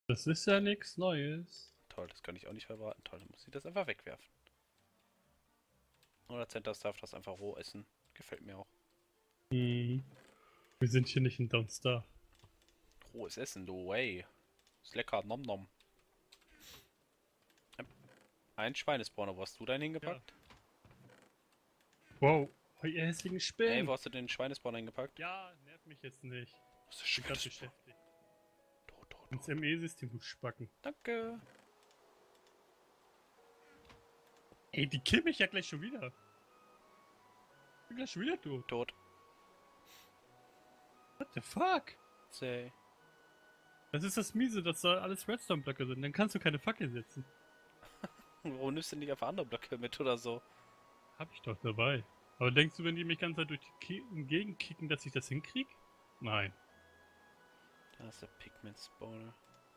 Das ist ja nichts Neues. Toll, das kann ich auch nicht verbraten. Toll, dann muss ich das einfach wegwerfen. Oder Centers darf das einfach roh essen. Gefällt mir auch. Hm. Wir sind hier nicht in Don't Starve. Rohes Essen, du, way. Ist lecker, nom nom. Ein Schweinespawner, wo hast du deinen hingepackt? Wow. Oh, ihr hässlichen Ey, Spinnen. wo hast du den Schweinespawner hingepackt? Ja, nerv mich jetzt nicht. Was ist Ich bin gerade Schweinespawner? beschäftigt. Tot. Ins ME-System muss spacken. Danke. Ey, die killen mich ja gleich schon wieder. Ich bin gleich schon wieder tot. Tot. What the fuck? Zäh. Das ist das Miese, dass da alles Redstone-Blöcke sind. Dann kannst du keine Fackel setzen. Warum nimmst du nicht einfach andere Blöcke mit oder so? Hab ich doch dabei. Aber denkst du, wenn die mich ganz Zeit durch die Gegend kicken, dass ich das hinkrieg? Nein. Da ist der Pigment-Spawner.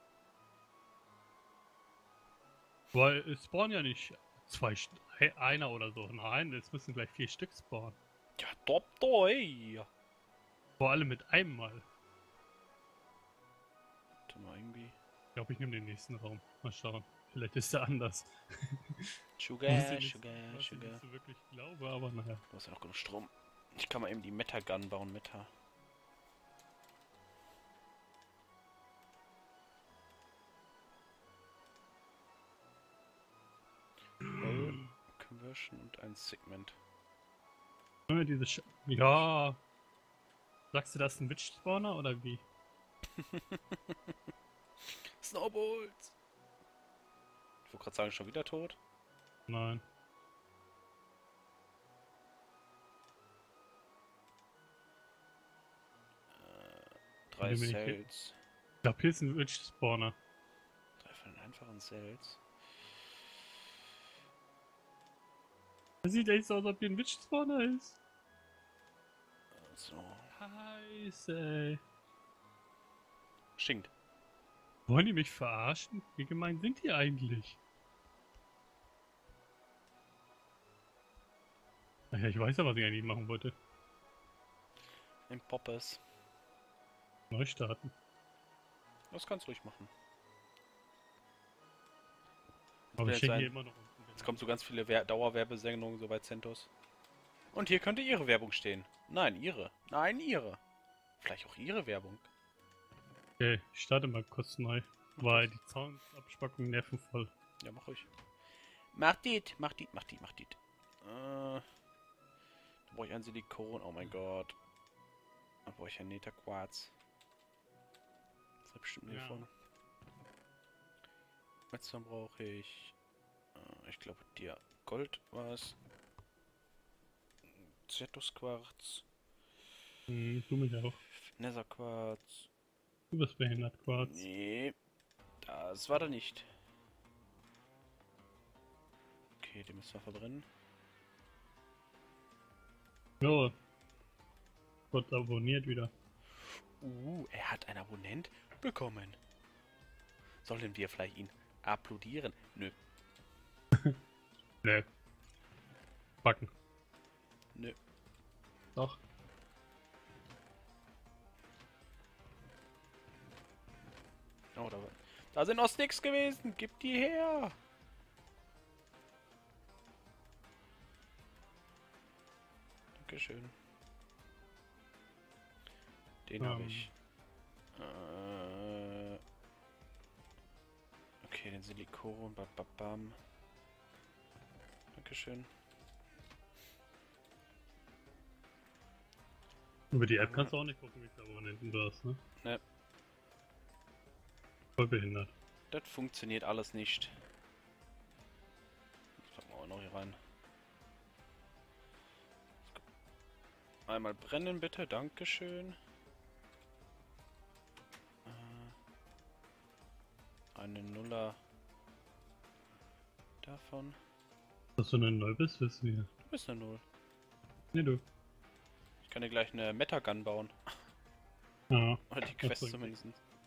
Weil es spawnen ja nicht einer oder so. Nein, es müssen gleich 4 Stück spawnen. Ja, top, ey. Vor allem mit einem Mal. Warte mal, irgendwie. Ich glaube, ich nehme den nächsten Raum. Mal schauen. Vielleicht ist der anders. Sugar. Was ich nicht so wirklich glaube, aber naja. Du hast ja noch genug Strom. Ich kann mal eben die Meta-Gun bauen, Meta. Conversion und ein Segment. Ja. Sagst du, das ist ein Witch-Spawner oder wie? Snowballs! Ich wollte gerade sagen, schon wieder tot. Nein. Drei Bin mir nicht Cells. Ich glaube, hier ist ein Witch-Spawner. Drei von den einfachen Cells. Das sieht echt so aus, ob hier ein Witch-Spawner ist. So. Scheiße, ey. Stinkt. Wollen die mich verarschen? Wie gemein sind die eigentlich? Naja, ich weiß ja, was ich eigentlich machen wollte. Im Poppes. Neu starten. Das kannst du ruhig machen. Aber ich Jetzt hänge hier immer noch unten. Jetzt kommt so ganz viele Dauerwerbesendungen, so bei Centos. Und hier könnte ihre Werbung stehen. Nein, ihre. Nein, ihre. Vielleicht auch ihre Werbung. Okay, ich starte mal kurz neu. Weil die Soundabspackungen nerven voll. Ja, mach ruhig. Mach dit, mach dit, mach dit, mach dit. Da brauche ich ein Silikon, oh mein Gott. Da brauche ich ein Netherquarz. Das ist bestimmt hier vorne. Jetzt dann brauche ich... ich glaube, dir Gold war es. Zetusquarz. Du mich auch. Netherquarz. Du bist behindert, Quarz. Nee, das war da nicht. Okay, den müssen wir verbrennen. Jo. Wird abonniert wieder. Er hat einen Abonnent bekommen. Sollen wir vielleicht ihn applaudieren? Nö. Nee. Backen. Nö. Doch. Oh, da sind noch Sticks gewesen. Gib die her. Dankeschön. Den habe ich. Okay, den Silikon. Bam. Dankeschön. Über die App kannst du auch nicht gucken, wie viele Abonnenten du hast, ne? Ne. Voll behindert. Das funktioniert alles nicht. Das packen wir auch noch hier rein. Einmal brennen bitte, dankeschön. Eine Nuller davon. Dass du denn neu bist, wissen wir. Du bist eine Null. Nee, du. Ich kann dir gleich eine Meta-Gun bauen. Ja. Oder die Quest zumindest.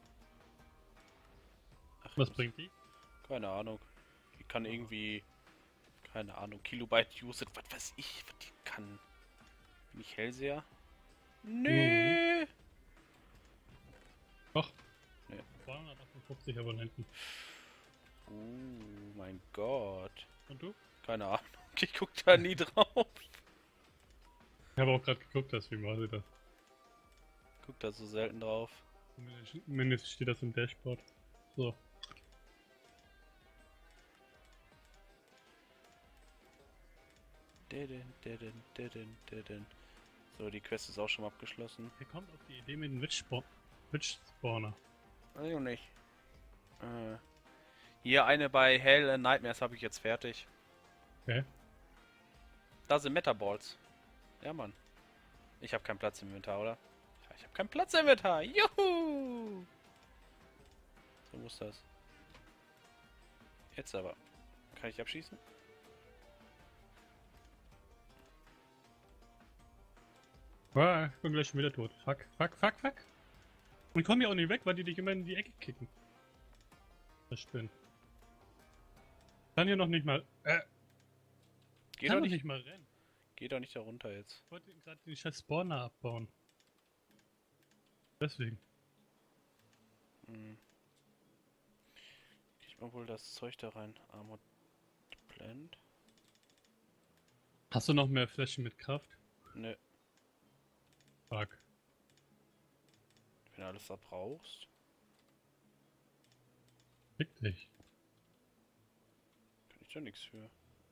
Ach, Was bringt die? Keine Ahnung. Die kann irgendwie... Keine Ahnung. Kilobyte Usage. Was weiß ich, was die kann. Bin ich Hellseher? Nee. Doch. Nee. 258 50 Abonnenten. Mein Gott. Und du? Keine Ahnung. Ich guck da nie drauf. Ich habe auch gerade geguckt, deswegen weiß ich das. Guck da so selten drauf. Mindestens steht das im Dashboard. So. So, die Quest ist auch schon mal abgeschlossen. Wer kommt auf die Idee mit dem Witch-Spawner? Weiß ich nicht. Hier eine bei Hell and Nightmares habe ich jetzt fertig. Okay. Da sind Metaballs. Ja, Mann. Ich habe keinen Platz im Inventar, oder? Ja, ich habe keinen Platz im Inventar. Juhu! So muss das. Jetzt aber. Kann ich abschießen? Ah, ich bin gleich schon wieder tot. Fuck, fuck, fuck, fuck. Und komm ja auch nicht weg, weil die dich immer in die Ecke kicken. Das Spinn. Kann hier noch nicht mal. Geh Kann doch doch nicht, nicht mal rennen. geh doch nicht da runter jetzt. Ich wollte gerade den scheiß Spawner abbauen. Deswegen. Ich mal wohl das Zeug da rein. Armored Plant. Hast du noch mehr Flächen mit Kraft? Nö. Fuck. Wenn du alles verbrauchst. Fick dich. Kann ich da nichts für.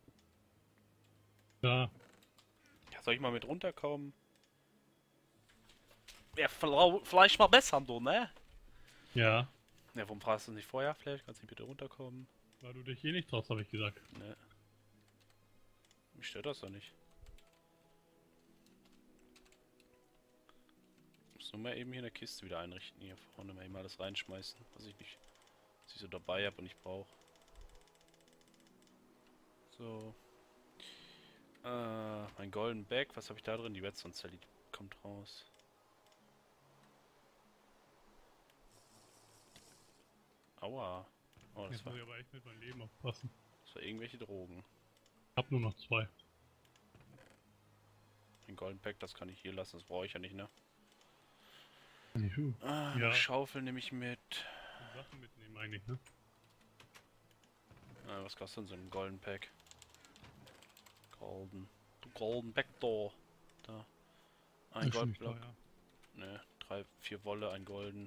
Da. Ja, soll ich mal mit runterkommen? Ja, vielleicht mal besser, du, ne? Ja. Ja, warum fragst du nicht vorher? Vielleicht kannst du bitte runterkommen. Weil du dich eh nicht traust, habe ich gesagt. Ne. Mich stört das doch nicht. Muss nur mal eben hier eine Kiste wieder einrichten. Hier vorne mal eben alles reinschmeißen, was ich nicht, was ich so dabei habe und nicht brauche. So. Mein Golden Bag, was habe ich da drin? Die Redstone-Zelle, die kommt raus. Aua. Oh, Jetzt muss ich aber echt mit meinem Leben aufpassen. das war irgendwelche Drogen. Ich hab nur noch 2. Ein Golden Pack, das kann ich hier lassen, das brauche ich ja nicht, ne? Juhu. Ja. Schaufel nehme ich mit. Sachen mitnehmen eigentlich, ne? Was kostet denn so ein Golden Pack? Golden Pack da. Da. Ein Goldblock. Ne, 3, 4 Wolle, ein Golden.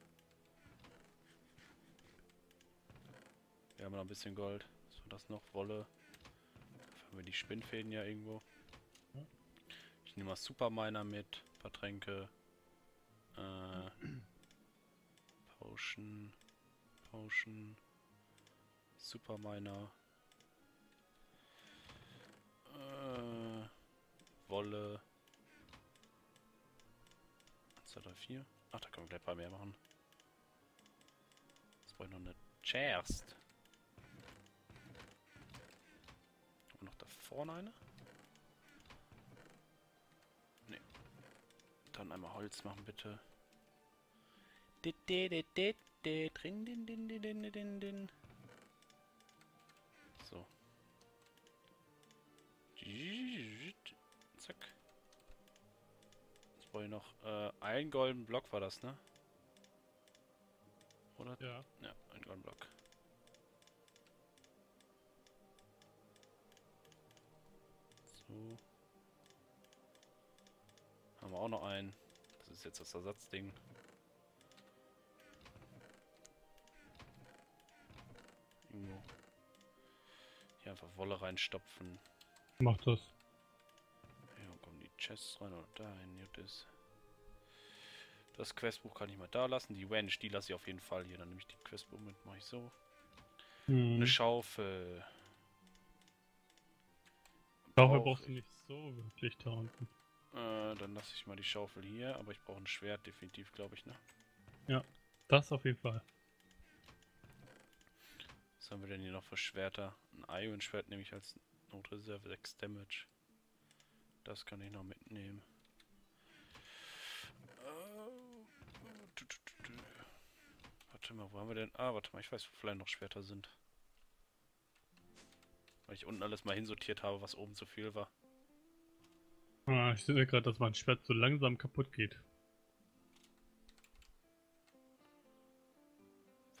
Wir haben noch ein bisschen Gold. Was war das noch? Wolle. Dafür haben wir die Spinnfäden ja irgendwo. Ich nehme mal Superminer mit. Ein paar Tränke. Potion. Superminer. Wolle. 1, 2, 3, 4. Ach, da können wir gleich ein paar mehr machen. Jetzt brauche ich noch eine Chest. Haben wir noch da vorne eine? Ne. Dann einmal Holz machen, bitte. So. Zack. Jetzt brauche ich noch einen goldenen Block, war das, ne? Oder? Ja. Ja, ein goldenen Block. So. Haben wir auch noch einen. Das ist jetzt das Ersatzding. Irgendwo. Hier einfach Wolle reinstopfen. Mach das. Ja, kommen die Chests rein oder dahin. Hier ist. Das Questbuch kann ich mal da lassen. Die Wench, die lasse ich auf jeden Fall hier. Dann nehme ich die Questbuch mit, mache ich so. Eine Schaufel. Schaufel brauchst du nicht so wirklich da unten. Dann lasse ich mal die Schaufel hier, aber ich brauche ein Schwert definitiv, glaube ich, ne? Ja, das auf jeden Fall. Was haben wir denn hier noch für Schwerter? Ein Iron-Schwert nehme ich als Notreserve, 6 Damage. Das kann ich noch mitnehmen. Warte mal, wo haben wir denn? Ah, warte mal, ich weiß, wo vielleicht noch Schwerter sind. Weil ich unten alles mal hinsortiert habe, was oben zu viel war. Ah, ich sehe gerade, dass mein Schwert so langsam kaputt geht.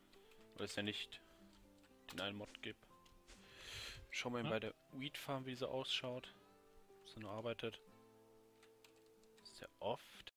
Weil es ja nicht den einen Mod gibt. Schauen wir Ja. bei der Weed Farm, wie sie ausschaut. Ob sie nur arbeitet. Sehr oft.